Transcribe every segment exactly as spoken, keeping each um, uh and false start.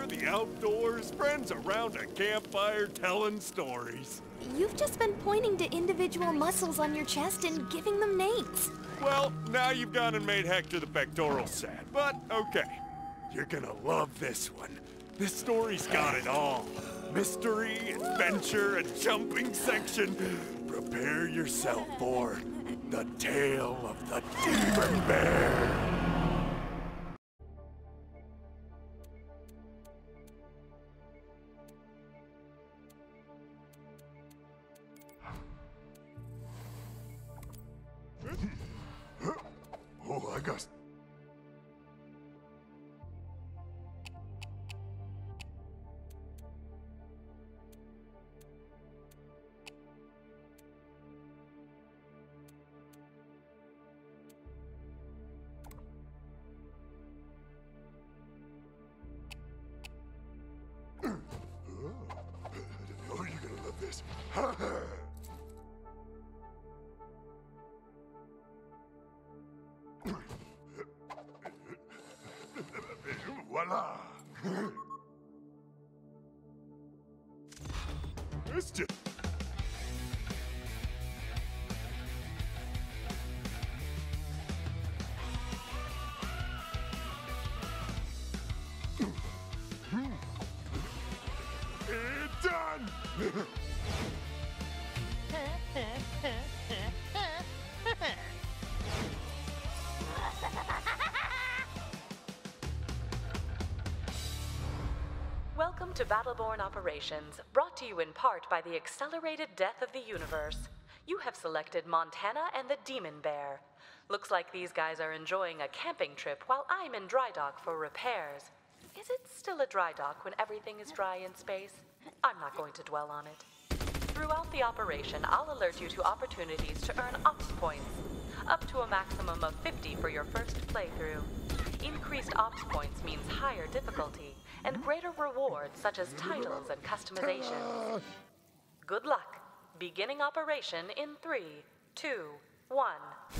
nature, the outdoors, friends around a campfire telling stories. You've just been pointing to individual muscles on your chest and giving them names. Well, now you've gone and made Hector the pectoral sad, but okay. You're gonna love this one. This story's got it all. Mystery, adventure, a jumping section. Prepare yourself for the tale of the Demon Bear. Oh, I got... Oh, you're gonna love this. Voila! It's just... It's done! Welcome to Battleborn Operations, brought to you in part by the accelerated death of the universe. You have selected Montana and the Demon Bear. Looks like these guys are enjoying a camping trip while I'm in dry dock for repairs. Is it still a dry dock when everything is dry in space? I'm not going to dwell on it. Throughout the operation, I'll alert you to opportunities to earn ops points, up to a maximum of fifty for your first playthrough. Increased ops points means higher difficulty, and greater rewards such as titles and customizations. Good luck. Beginning operation in three, two, one.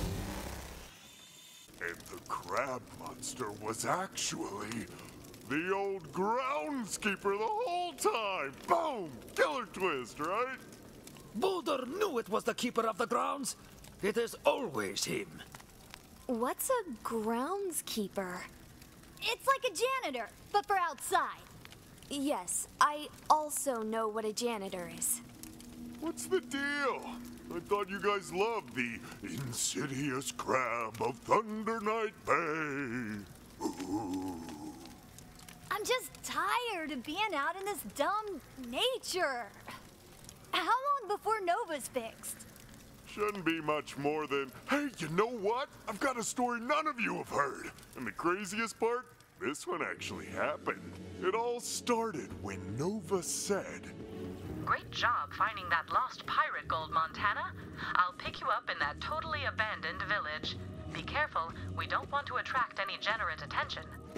And the crab monster was actually the old groundskeeper the whole time. Boom! Killer twist, right? Boulder knew it was the keeper of the grounds. It is always him. What's a groundskeeper? It's like a janitor, but for outside. Yes, I also know what a janitor is. What's the deal? I thought you guys loved the insidious crab of Thunder Night Bay. Ooh. I'm just tired of being out in this dumb nature. How long before Nova's fixed? Shouldn't be much more than, hey, you know what? I've got a story none of you have heard. And the craziest part? This one actually happened. It all started when Nova said, Great job finding that lost pirate gold, Montana. I'll pick you up in that totally abandoned village. Be careful, we don't want to attract any generate attention.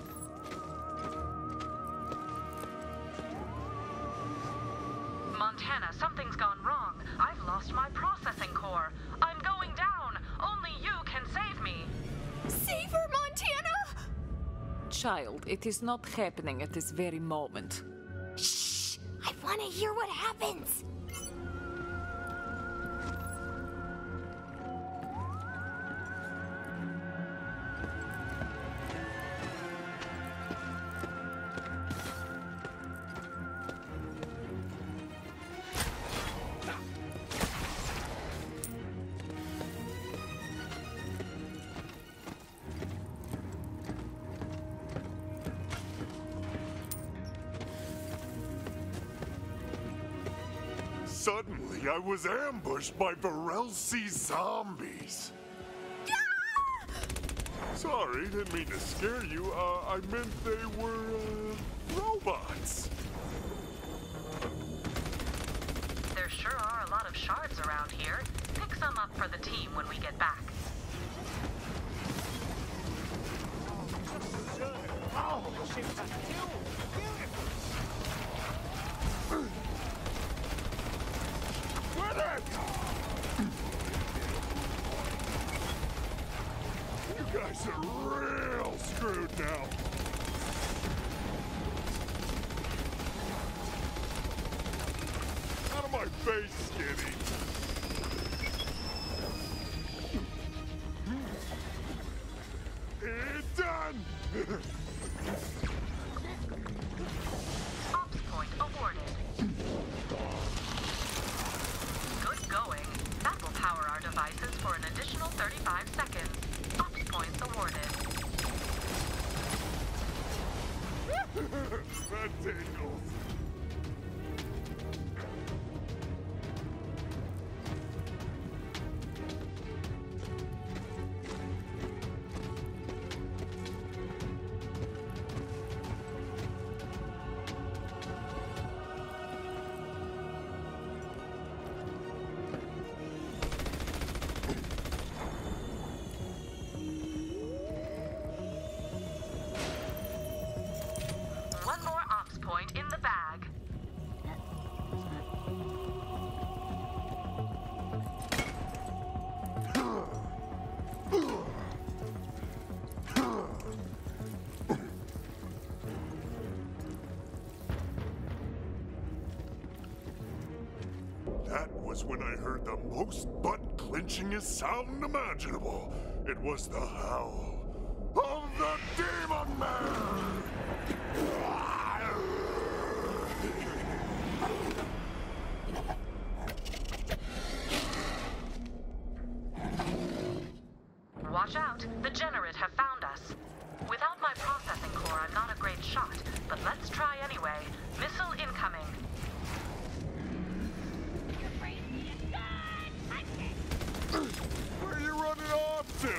Montana, something's gone wrong. I've lost my processing core. I'm going down. Only you can save me. Save her, Montana! Child, it is not happening at this very moment. Shh! I want to hear what happens. Suddenly, I was ambushed by Varelsi zombies. Ah! Sorry, didn't mean to scare you. Uh, I meant they were, uh, robots. There sure are a lot of shards around here. Pick some up for the team when we get back. Oh, shit. You guys are real screwed now. way, Skinny. It's done! Ops point awarded. Good going. That will power our devices for an additional thirty-five seconds. Ops points awarded. That tingles. One more ops point in the bag. That was when I heard the most butt-clenchingest sound imaginable. It was the howl of the Demon Man! Watch out, the Generate have found us. Without my processing core, I'm not a great shot, but let's try anyway. Missile incoming. Where are you running off to?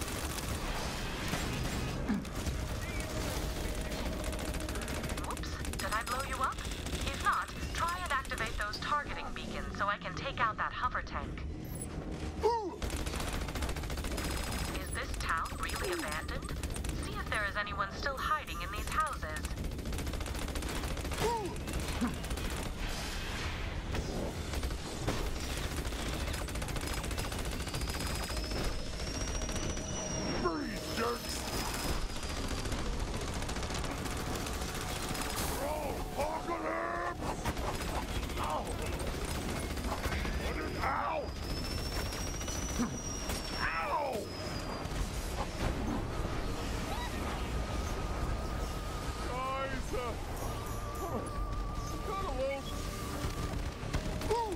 Whoops, did I blow you up? If not, try and activate those targeting beacons so I can take out that hover tank. Is this town really abandoned? See if there is anyone still hiding in these houses. Freeze, jerks! Oh, apocalypse! Ow! What is... Ow! Ow! Guys, uh... got a little... Ooh!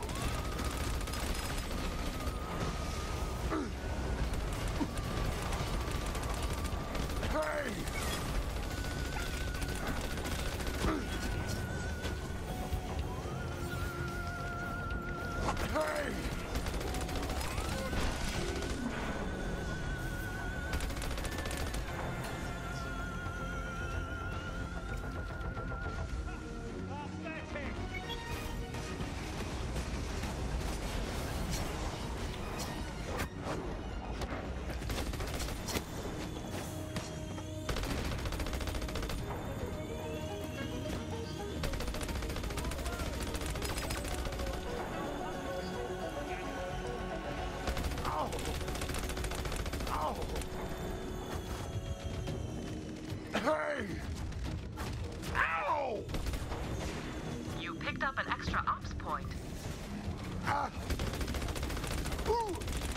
Hey! Hey! Ow! Ow! Hey! Ow! You picked up an extra ops point. Ah! Ooh!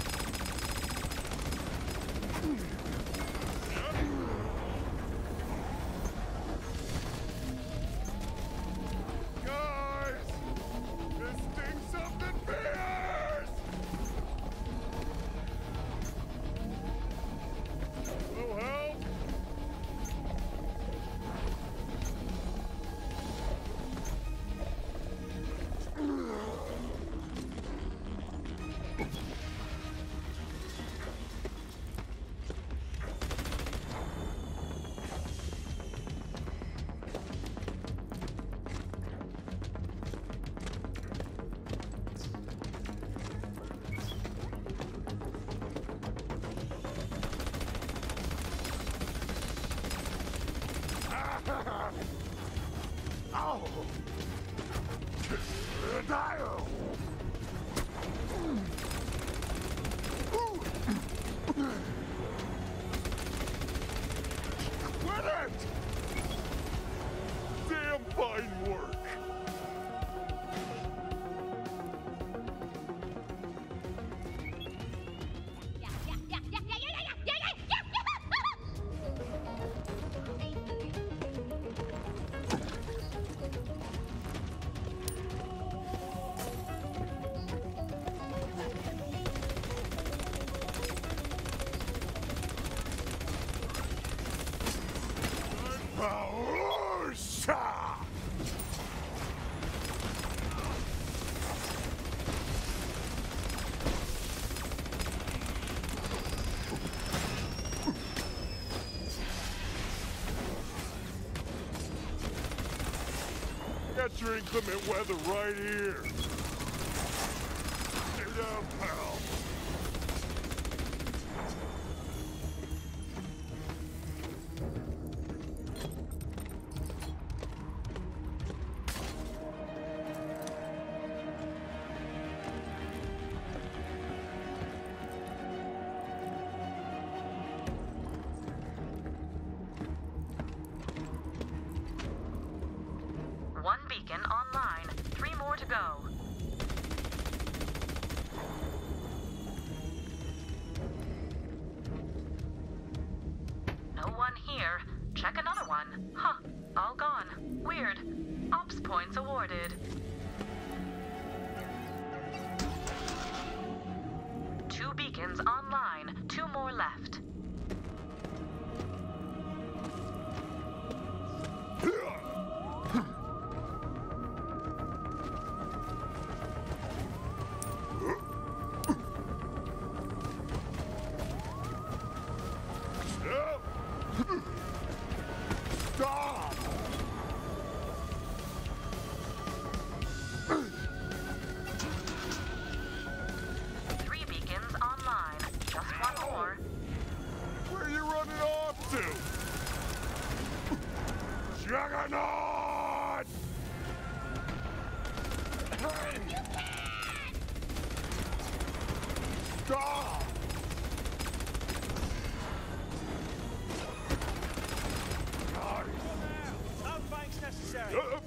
Guys! This stinks something fierce! Little help? Ow! Dial! Quit it! Damn fine work! got your inclement weather right here. Stay down, pal. One beacon online. Three more to go. No one here. Check another one. Huh. All gone. Weird. Ops points awarded. Two beacons online. Two more left. Stop! Three beacons online. Just one more. Where are you running off to? Juggernaut! Stop! No thanks necessary. Uh,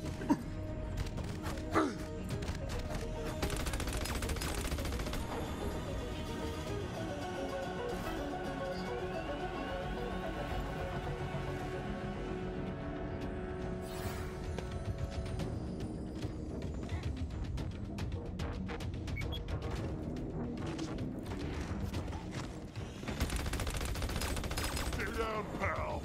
Stay down, pal.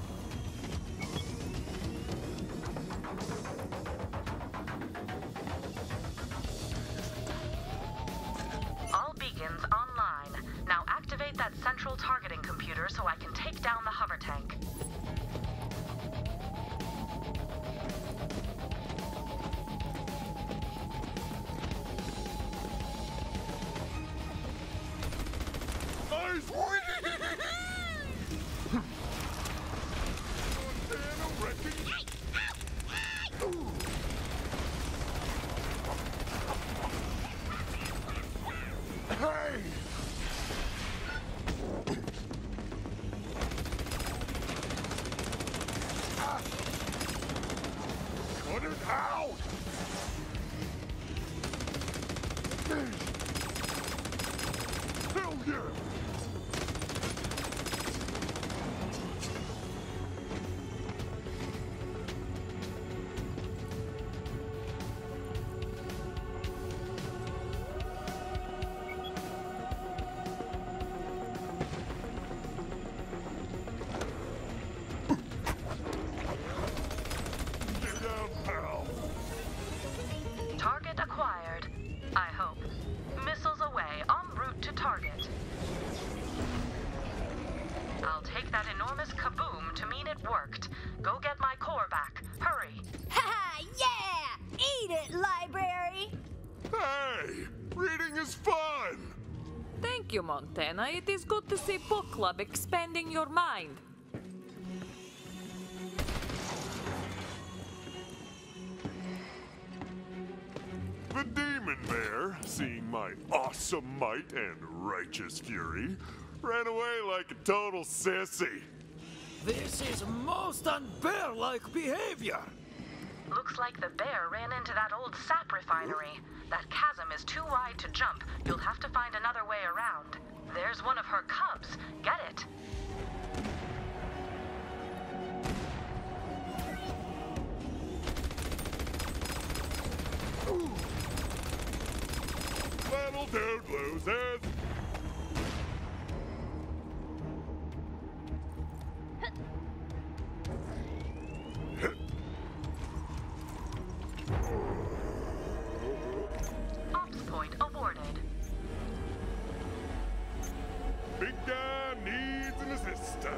All beacons online. Now activate that central targeting computer so I can take down the hover tank. Nice! Montana wrecking. Hey! Ah. Cut it out! Hell yeah! Get down, pal. Target acquired. I hope. Missiles away, en route to target. I'll take that enormous kaboom to mean it worked. Go get my core back. Hurry. Ha yeah! Eat it, library! Hey! Reading is fun! Thank you, Montana. It is good to see book club expanding your mind. The Demon Bear, seeing my awesome might and righteous fury, ran away like a total sissy. This is most unbear-like behavior. Looks like the bear ran into that old sap refinery. That chasm is too wide to jump. You'll have to find another way around. There's one of her cubs. Get it. Little dude loses. Ops point awarded. Big guy needs an assistant.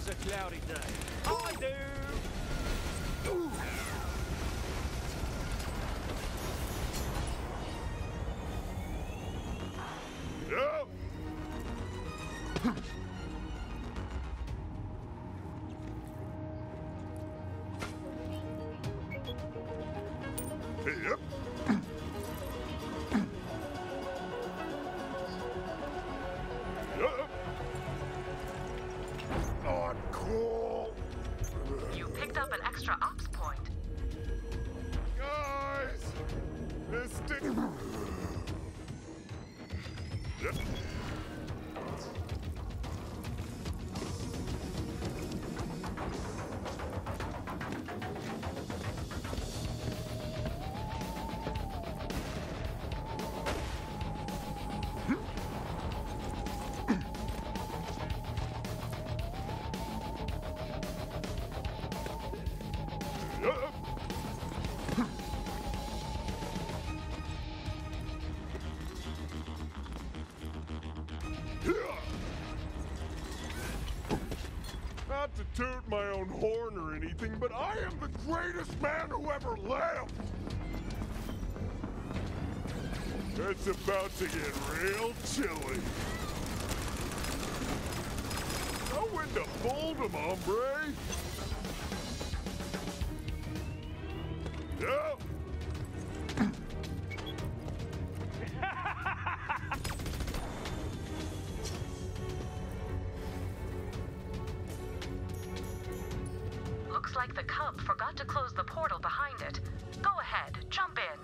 a cloudy day. I do. Yep. Yep. Yep. Oh, cool. You picked up an extra ops point. Guys, this thing. Yep. Not to toot my own horn or anything, but I am the greatest man who ever lived! It's about to get real chilly. Know when to fold 'em, hombre! Yep! Looks like the Cub forgot to close the portal behind it. Go ahead, jump in.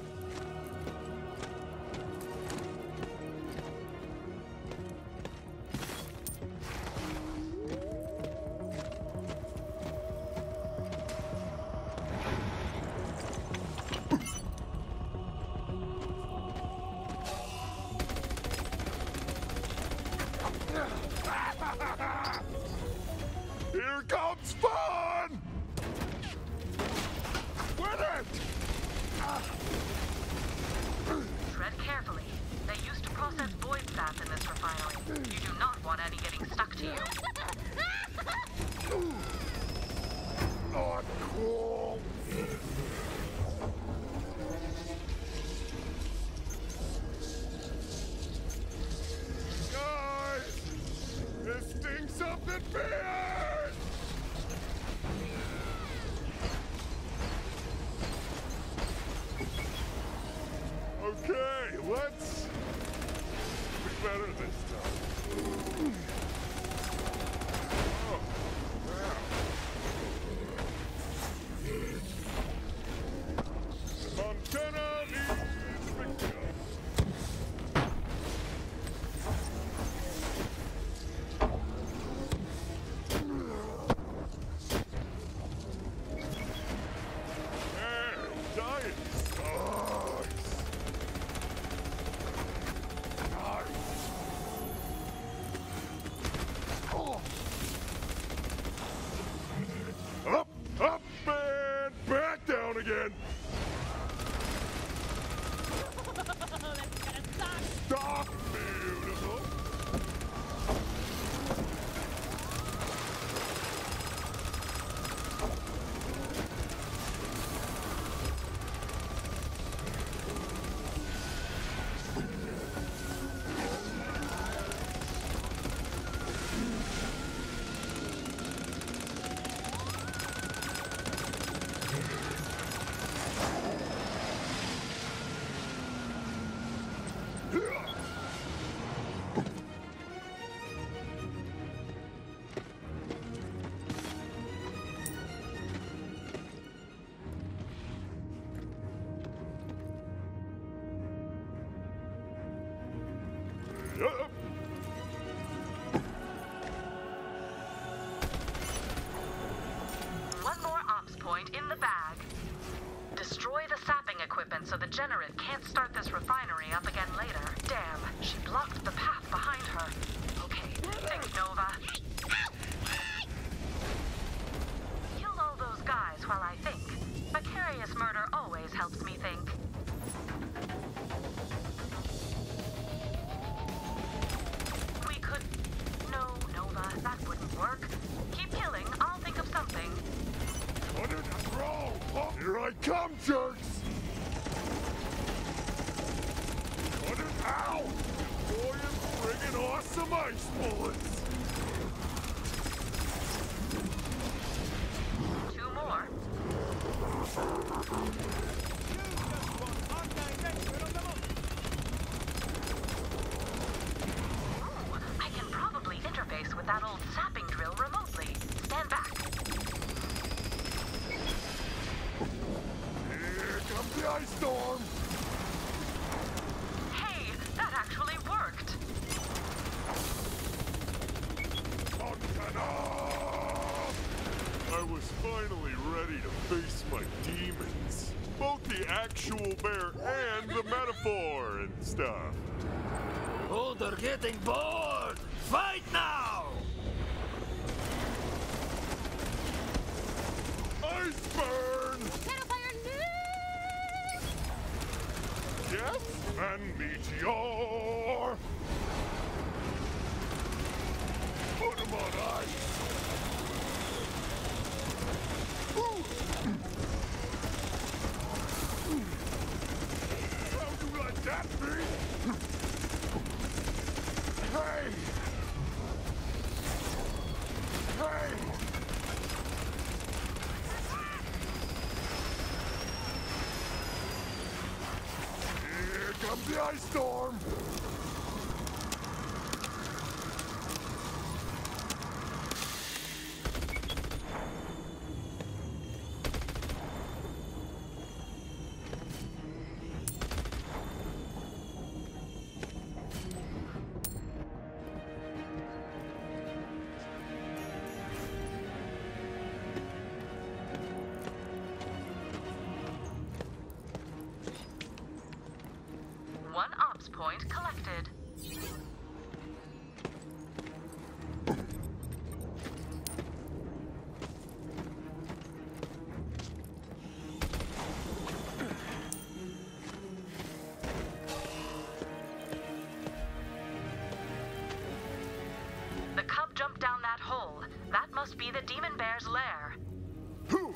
Here comes fun! Win it! Tread carefully. They used to process void fats in this refinery. You do not want any getting stuck to you. Not cool. Guys, this thing's something big! Okay, let's be better this time. Oh, wow. Montana needs victim. Hey, diet sucks. Up, up, and back down again. Stop, beautiful. Yep. One more ops point in the bag. Destroy the sapping equipment so the Generate can't start this refinery up again later. Damn, she blocked the path behind her. Okay, think, Nova. Kill all those guys while I think. Vicarious murder always helps me think. We could... No, Nova, that wouldn't work. Come, jerks! Cut it out! Boy, I'm friggin' awesome ice bullets! Two more. Ooh, I can probably interface with that old sapping drill remotely. Stand back. Here comes the ice storm! Hey, that actually worked. Montana! I was finally ready to face my demons. Both the actual bear and the metaphor and stuff. Oh, they're getting bored! Fight now! Ice burn! Yes, and meteor! Put him on ice! Ooh. How'd you like that, me? Hey! Hey! Here comes the ice storm! One ops point collected. The cub jumped down that hole. That must be the demon bear's lair. Whew.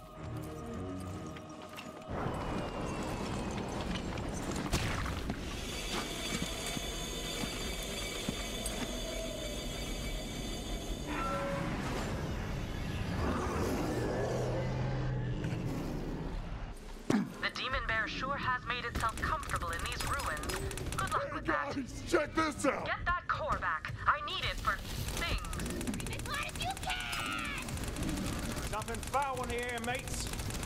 The demon bear sure has made itself comfortable in these ruins. Good luck with that. Guys, check this out! Get that core back. I need it for things. Nothing foul in the air, mates.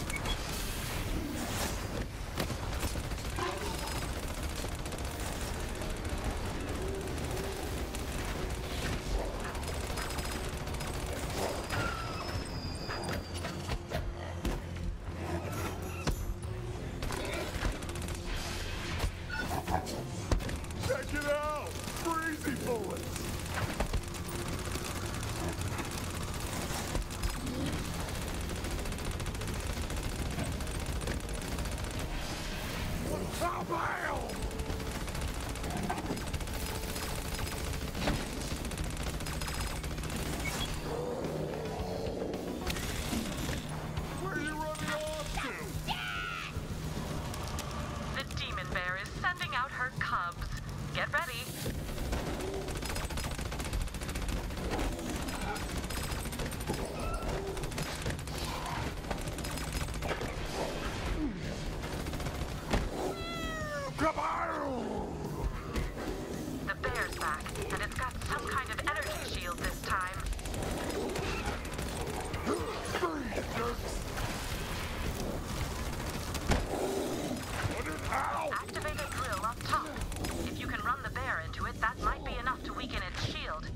Check it out! Breezy bullets! Kabam! Where are you running off to? The demon bear is sending out her cubs. Get ready. Kabam! The bear's back, and it's got some kind of energy shield this time. Freeze, jerks! Put it out! Activate a drill up top. If you can run the bear into it, that might be enough to weaken its shield.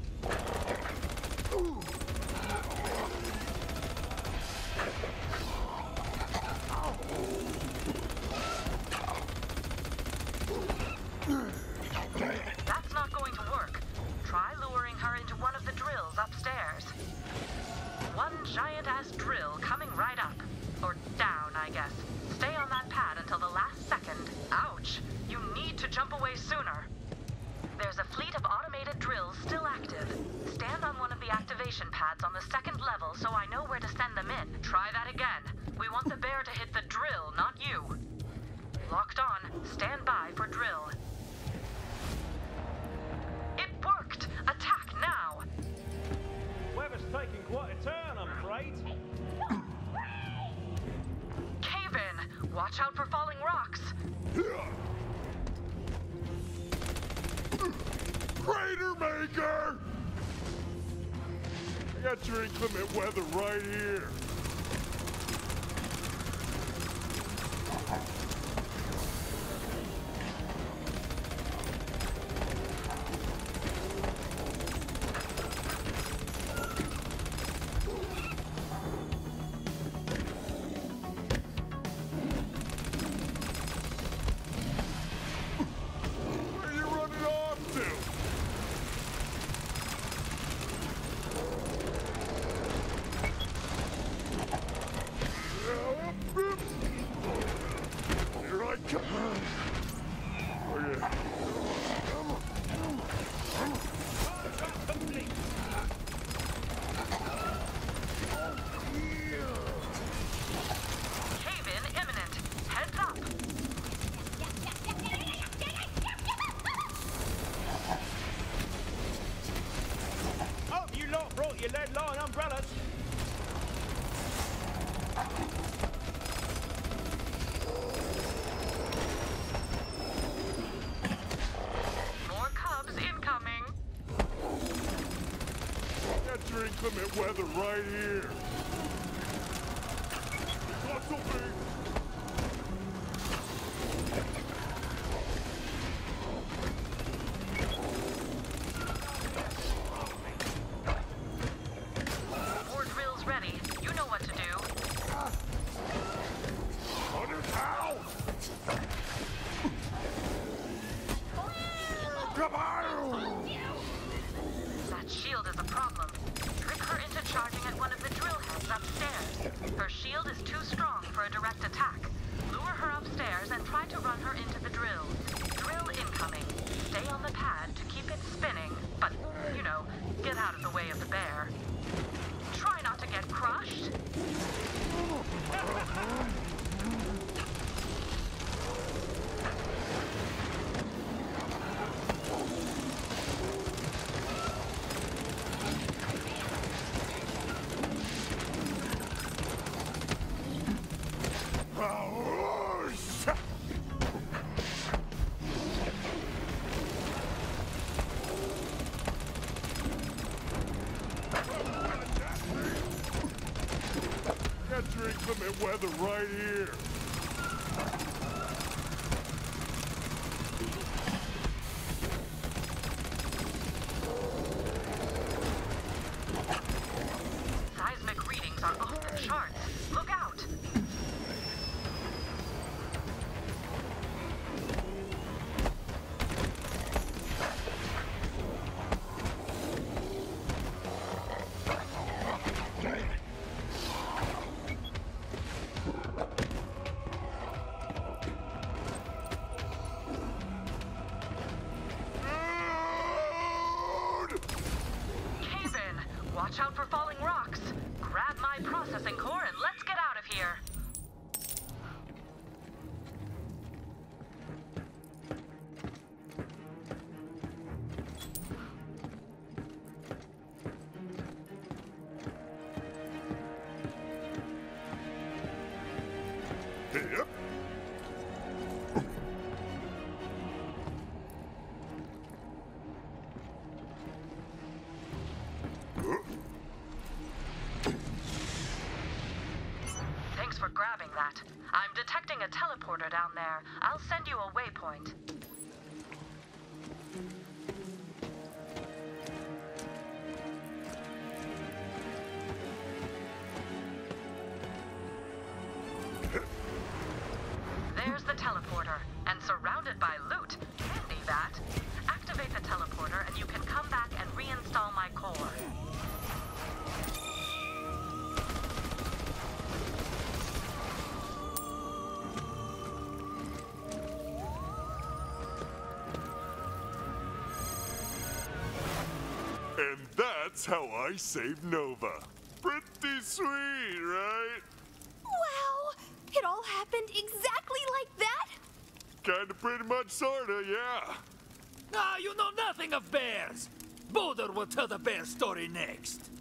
That's not going to work. Try luring her into one of the drills upstairs. One giant-ass drill coming right up. Or down, I guess. Stay on that pad until the last second. Ouch! You need to jump away sooner. There's a fleet of automated drills still active. Stand on one of the activation pads on the second level so I know where to send them in. Try that again. We want the bear to hit the drill, not you. Locked on. Stand by for drill. It worked! Attack now! Weather's taking quite a turn, I'm afraid. Cave in! Watch out for falling rocks! Crater Maker! I got your inclement weather right here. Where are you running off to? Here I come. Oh, yeah. Cave-in imminent. Heads up. Oh, you lot brought your lead line umbrellas. More cubs incoming. Got your inclement weather right here. This'll be. More drills ready. You know what to do. On it now! Come on! That shield is a problem. Trick her into charging at one of the drill heads upstairs. Her shield is too strong for a direct attack. Lure her upstairs and try to run her into the drill. Drill incoming. Stay on the pad to keep it spinning, but, you know, get out of the way of the bear. Try not to get crushed. Oh, shit. Got your inclement weather right here. Seismic readings are off the charts. Look out! Dude! Cave in. Watch out for falling rocks. Grab my processing core and let's get out of here. Yep. Thanks for grabbing that. I'm detecting a teleporter down there. I'll send you a waypoint. There's the teleporter, and surrounded by loot. Handy that. Activate the teleporter and you can come back and reinstall my core. And that's how I saved Nova. Pretty sweet, right? Wow! It all happened exactly like that? Kinda pretty much sorta, yeah. Ah, you know nothing of bears! Boulder will tell the bear story next.